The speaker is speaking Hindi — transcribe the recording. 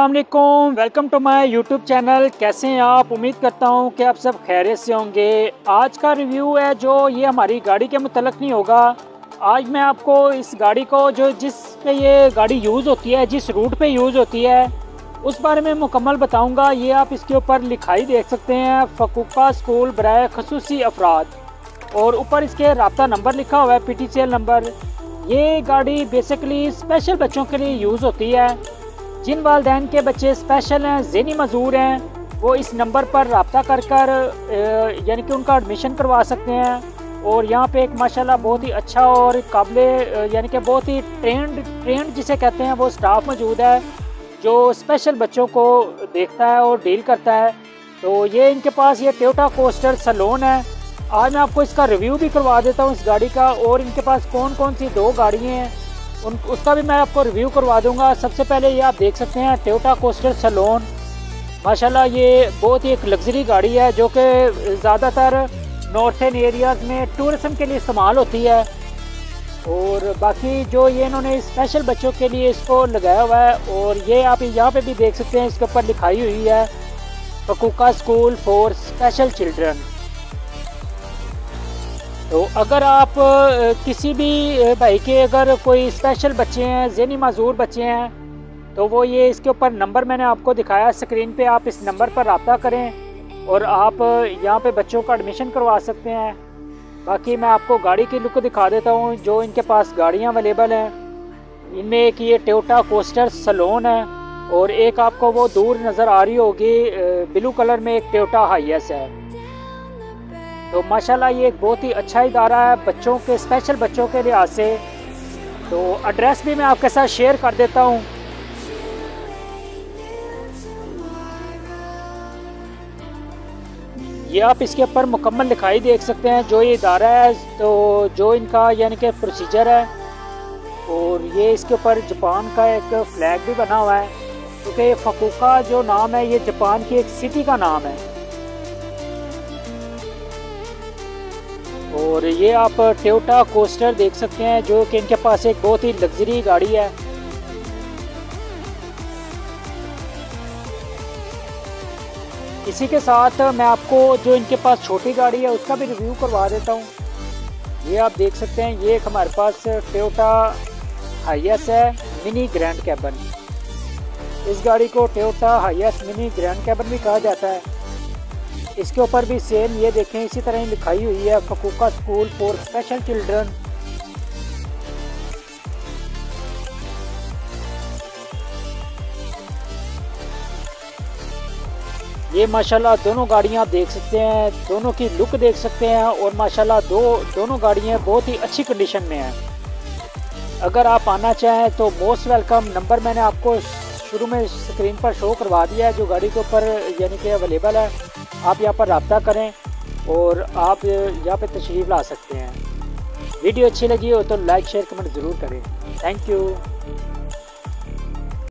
अस्सलाम वालेकुम, welcome to my YouTube channel. कैसे हैं आप? उम्मीद करता हूं कि आप सब खैरियत से होंगे। आज का रिव्यू है जो ये हमारी गाड़ी के मुतल्लिक़ नहीं होगा। आज मैं आपको इस गाड़ी को जिस पे ये गाड़ी यूज़ होती है, जिस रूट पे यूज़ होती है, उस बारे में मुकम्मल बताऊंगा। ये आप इसके ऊपर लिखाई देख सकते हैं, फ़कूका स्कूल बराए खसूसी अफराद, और ऊपर इसके राब्ता नंबर लिखा हुआ है, PTCL नंबर। ये गाड़ी बेसिकली स्पेशल बच्चों के लिए यूज़ होती है। जिन वालिदैन के बच्चे स्पेशल हैं, ज़हनी मजूर हैं, वो इस नंबर पर रब्ता कर यानी कि उनका एडमिशन करवा सकते हैं। और यहाँ पे एक माशाल्लाह बहुत ही अच्छा और काबिले यानी कि बहुत ही ट्रेंड जिसे कहते हैं वो स्टाफ मौजूद है जो स्पेशल बच्चों को देखता है और डील करता है। तो ये इनके पास ये टोयोटा कोस्टर सैलून है। आज मैं आपको इसका रिव्यू भी करवा देता हूँ इस गाड़ी का, और इनके पास कौन कौन सी दो गाड़ियाँ हैं उसका भी मैं आपको रिव्यू करवा दूंगा। सबसे पहले ये आप देख सकते हैं टोयोटा कोस्टर सैलून। माशाल्लाह ये बहुत ही एक लग्जरी गाड़ी है जो कि ज़्यादातर नॉर्थन एरियाज़ में टूरिज़म के लिए इस्तेमाल होती है। और बाकी जो ये इन्होंने स्पेशल बच्चों के लिए इसको लगाया हुआ है, और ये आप यहाँ पे भी देख सकते हैं, इसके ऊपर लिखाई हुई है फ़कूका स्कूल फॉर स्पेशल चिल्ड्रन। तो अगर आप किसी भी भाई के अगर कोई स्पेशल बच्चे हैं, ज़हनी माजूर बच्चे हैं, तो वो ये इसके ऊपर नंबर मैंने आपको दिखाया स्क्रीन पे, आप इस नंबर पर रब्ता करें और आप यहाँ पे बच्चों का एडमिशन करवा सकते हैं। बाकी मैं आपको गाड़ी की लुक दिखा देता हूँ जो इनके पास गाड़ियाँ अवेलेबल हैं। इनमें एक ये टोयोटा कोस्टर सैलून है, और एक आपको वो दूर नज़र आ रही होगी ब्लू कलर में एक टोयोटा हाईएस है। तो माशाल्लाह ये एक बहुत ही अच्छा इदारा है बच्चों के, स्पेशल बच्चों के लिहाज से। तो एड्रेस भी मैं आपके साथ शेयर कर देता हूँ। ये आप इसके ऊपर मुकम्मल लिखाई देख सकते हैं जो ये इदारा है, तो जो इनका यानी कि प्रोसीजर है। और ये इसके ऊपर जापान का एक फ्लैग भी बना हुआ है, क्योंकि ये फ़कूका जो नाम है ये जापान की एक सिटी का नाम है। और ये आप टोयोटा कोस्टर देख सकते हैं जो कि इनके पास एक बहुत ही लग्जरी गाड़ी है। इसी के साथ मैं आपको जो इनके पास छोटी गाड़ी है उसका भी रिव्यू करवा देता हूँ। ये आप देख सकते हैं, ये एक हमारे पास टोयोटा हाईएस है मिनी ग्रैंड कैबन। इस गाड़ी को Toyota Hiace mini grand cabin भी कहा जाता है। इसके ऊपर भी सेम ये देखें इसी तरह ही लिखाई हुई है फ़कूका स्कूल फॉर स्पेशल चिल्ड्रन। ये माशाल्लाह दोनों गाड़ियां आप देख सकते हैं, दोनों की लुक देख सकते हैं, और माशाल्लाह दोनों गाड़ियां बहुत ही अच्छी कंडीशन में हैं। अगर आप आना चाहें तो मोस्ट वेलकम। नंबर मैंने आपको शुरू में स्क्रीन पर शो करवा दिया है जो गाड़ी के ऊपर यानी कि अवेलेबल है। आप यहाँ पर रब्ता करें और आप यहाँ पे तशरीफ़ ला सकते हैं। वीडियो अच्छी लगी हो तो लाइक शेयर कमेंट ज़रूर करें। Thank you.